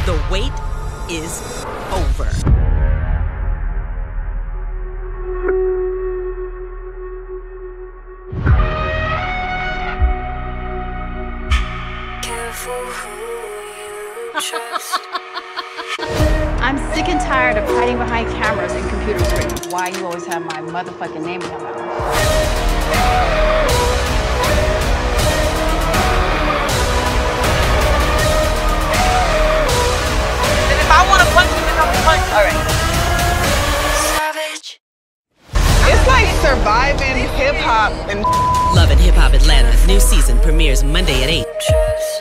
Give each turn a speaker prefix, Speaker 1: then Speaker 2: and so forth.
Speaker 1: The wait is over.
Speaker 2: I'm sick and tired of hiding behind cameras and computer screens. Why you always have my motherfucking name in your mouth?
Speaker 3: And if I want to punch you, then I'm punch. All right.
Speaker 4: Savage.
Speaker 5: It's like surviving hip hop and
Speaker 1: Love and Hip Hop Atlanta. New season premieres Monday at 8.